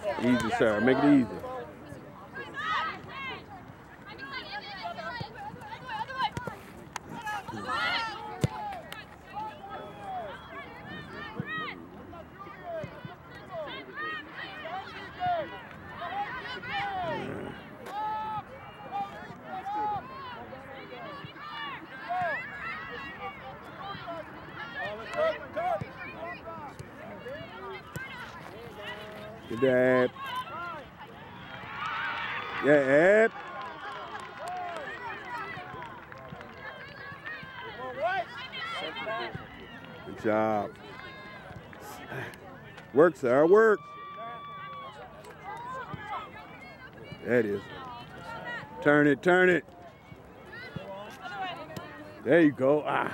Easy, sir. Make it easy. Good dad. Yeah, Ed. Good job. Work, sir. Work. That is. Turn it. Turn it. There you go. Ah.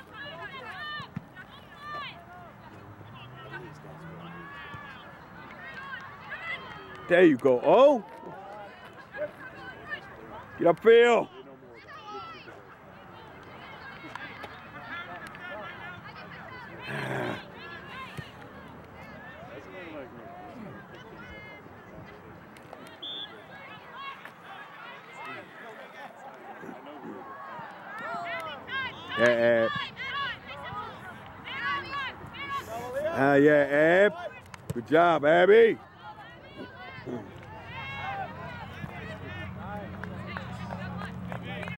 There you go. Oh. Get upfield. Yeah, Ab. Yeah, Ab. Good job, Abby.